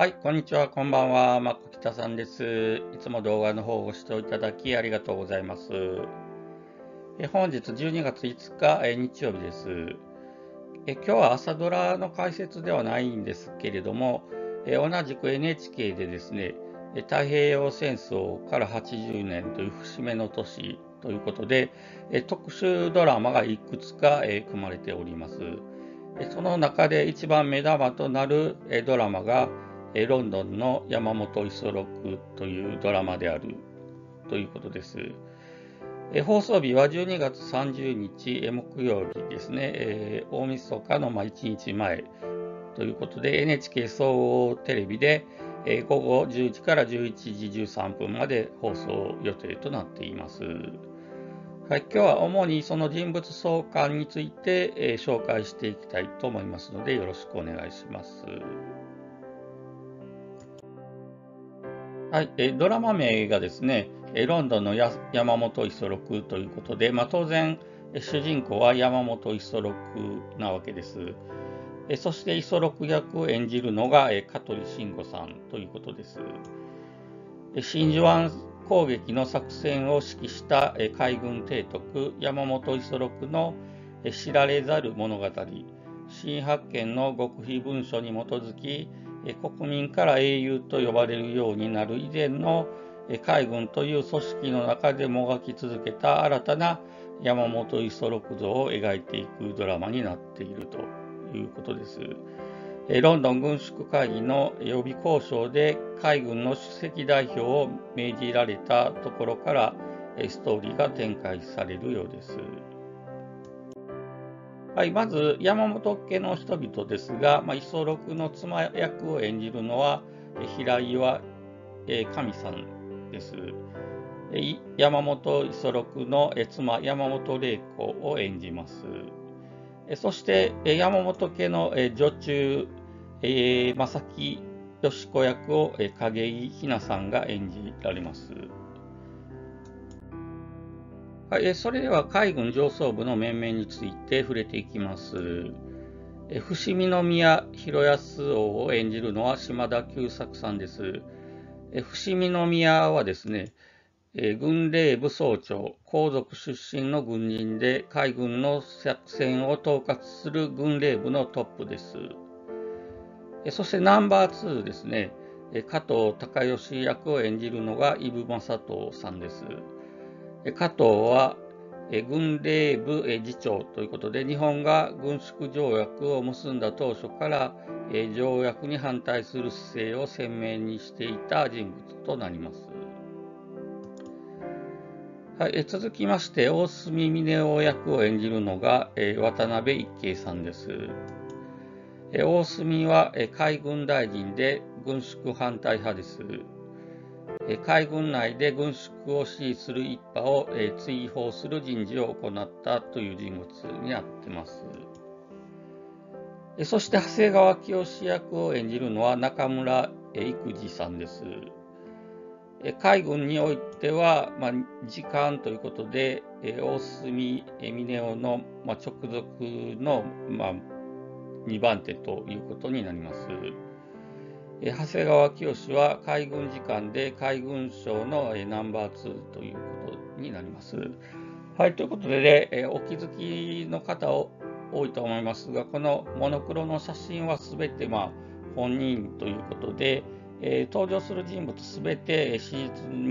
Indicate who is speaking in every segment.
Speaker 1: はい、こんにちは、こんばんは、まこきたさんです。いつも動画の方をご視聴いただきありがとうございます。本日12月5日、日曜日です。今日は朝ドラの解説ではないんですけれども、同じく NHK でですね、太平洋戦争から80年という節目の年ということで、特集ドラマがいくつか、組まれております。その中で一番目玉となるドラマがロンドンの山本五十六というドラマであるということです。放送日は12月30日木曜日ですね。大晦日の1日前ということで NHK 総合テレビで午後10時から11時13分まで放送予定となっています。はい、今日は主にその人物相関について、紹介していきたいと思いますのでよろしくお願いします。はい、ドラマ名がですね、ロンドンの山本五十六ということで、当然、主人公は山本五十六なわけです。そして五十六役を演じるのが香取慎吾さんということです。真珠湾攻撃の作戦を指揮した海軍提督山本五十六の知られざる物語、新発見の極秘文書に基づき、国民から英雄と呼ばれるようになる以前の海軍という組織の中でもがき続けた新たな山本五十六像を描いていくドラマになっているということです。ロンドン軍縮会議の予備交渉で海軍の首席代表を命じられたところからストーリーが展開されるようです。はい、まず山本家の人々ですが、五十六の妻役を演じるのは平岩神さんです。山本五十六の妻山本玲子を演じます。そして山本家の女中正木よし子役を景井ひなさんが演じられます。はい、それでは海軍上層部の面々について触れていきます。伏見宮広安王を演じるのは島田久作さんです。伏見宮はですね、軍令部総長、皇族出身の軍人で海軍の作戦を統括する軍令部のトップです。そしてナンバー2ですね、加藤孝義役を演じるのが伊武正人さんです。加藤は軍令部次長ということで、日本が軍縮条約を結んだ当初から条約に反対する姿勢を鮮明にしていた人物となります。はい、続きまして、大隅峰夫役を演じるのが渡辺一慶さんです。大隅は海軍大臣で軍縮反対派です。海軍内で軍縮を支持する一派を追放する人事を行ったという人物になっています。そして長谷川清役を演じるのは中村育二さんです。海軍においては、次官ということで、大隅峰夫の直属の、2番手ということになります。長谷川清は海軍次官で海軍省のナンバー2ということになります。はい、ということで、お気づきの方多いと思いますが、このモノクロの写真はすべて本人ということで、登場する人物すべて史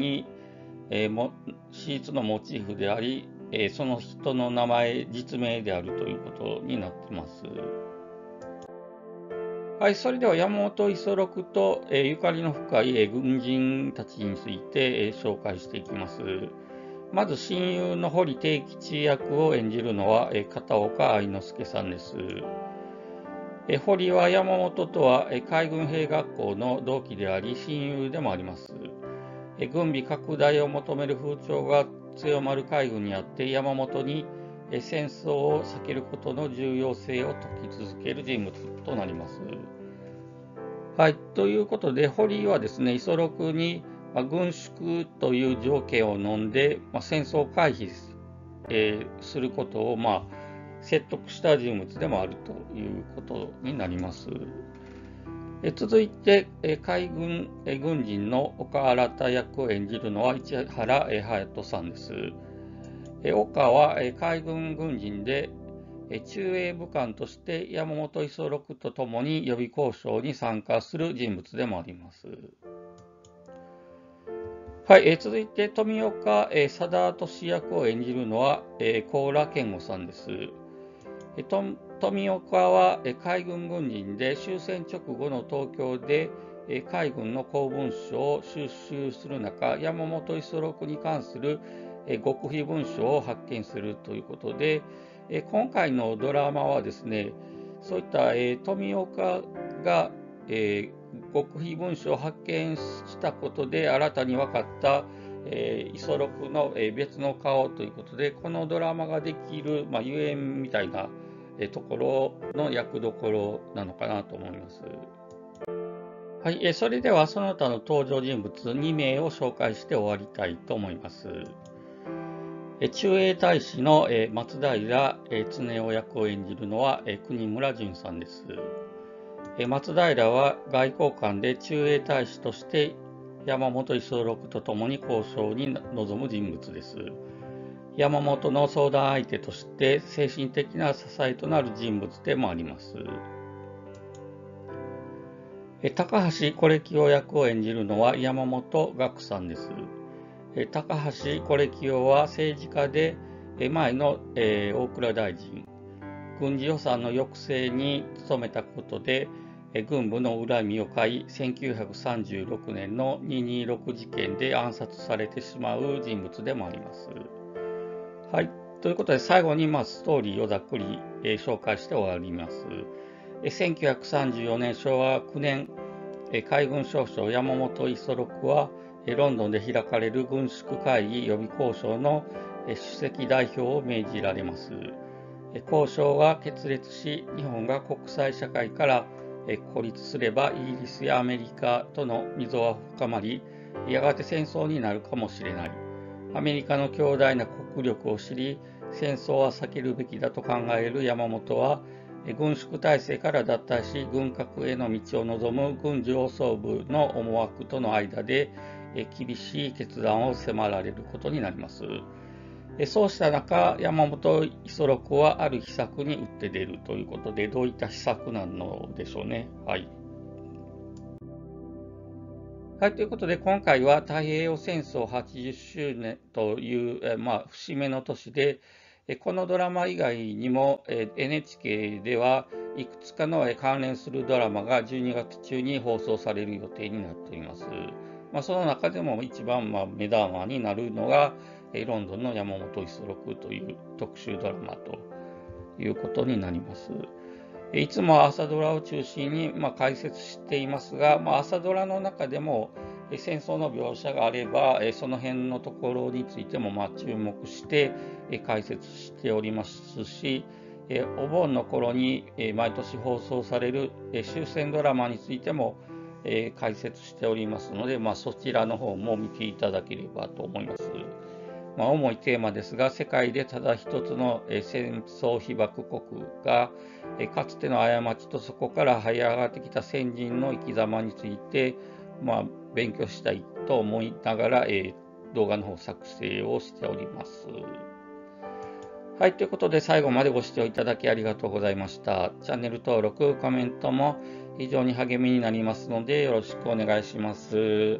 Speaker 1: 実のモチーフであり、その人の名前、実名であるということになっています。はい、それでは山本五十六とゆかりの深い軍人たちについて紹介していきます。まず親友の堀悌吉役を演じるのは片岡愛之助さんです。堀は山本とは海軍兵学校の同期であり親友でもあります。軍備拡大を求める風潮が強まる海軍にあって山本に戦争を避けることの重要性を説き続ける人物となります。はい、ということで堀はですね、五十六に軍縮という条件を飲んで、戦争を回避することを説得した人物でもあるということになります。 続いて、海軍、軍人の岡新役を演じるのは市原隼人さんです。岡は、海軍軍人で、駐英武官として山本五十六とともに予備交渉に参加する人物でもあります。はい、続いて富岡貞俊役を演じるのは高良健吾さんです。富岡は海軍軍人で終戦直後の東京で海軍の公文書を収集する中、山本五十六に関する極秘文書を発見するということで、今回のドラマはですね、そういった富岡が極秘文書を発見したことで新たに分かった五十六の別の顔ということで、このドラマができる、ゆえんみたいなところの役どころなのかなと思います。はい、それではその他の登場人物2名を紹介して終わりたいと思います。駐英大使の松平常雄役を演じるのは国村淳さんです。松平は外交官で駐英大使として山本五十六とともに交渉に臨む人物です。山本の相談相手として精神的な支えとなる人物でもあります。高橋是清役を演じるのは山本岳さんです。高橋是清は政治家で前の大蔵大臣、軍事予算の抑制に努めたことで軍部の恨みを買い、1936年の226事件で暗殺されてしまう人物でもあります。はい。ということで、最後にストーリーをざっくり紹介して終わります。1934年、昭和9年、海軍少将山本五十六は、ロンドンで開かれる軍縮会議予備交渉の首席代表を命じられます。交渉が決裂し、日本が国際社会から孤立すれば、イギリスやアメリカとの溝は深まり、やがて戦争になるかもしれない。アメリカの強大な国力を知り、戦争は避けるべきだと考える山本は、軍縮体制から脱退し、軍拡への道を望む軍上層部の思惑との間で、厳しい決断を迫られることになります。そうした中、山本五十六はある秘策に打って出るということで、どういった秘策なのでしょうね。はい。はい、ということで、今回は太平洋戦争80周年という、節目の年で、このドラマ以外にも NHK ではいくつかの関連するドラマが12月中に放送される予定になっております。その中でも一番目玉になるのがロンドンの山本五十六という特集ドラマということになります。いつも朝ドラを中心に解説していますが、朝ドラの中でも戦争の描写があれば、その辺のところについても注目して解説しておりますし、お盆の頃に毎年放送される終戦ドラマについても解説しておりますので、そちらの方も見ていただければと思います。主いテーマですが、世界でただ一つの戦争被爆国が、かつての過ちとそこから這い上がってきた先人の生き様について、勉強したいと思いながら、動画の方作成をしております。はい、ということで最後までご視聴いただきありがとうございました。チャンネル登録、コメントも非常に励みになりますのでよろしくお願いします。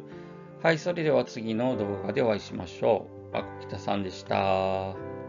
Speaker 1: はい、それでは次の動画でお会いしましょう。北さんでした。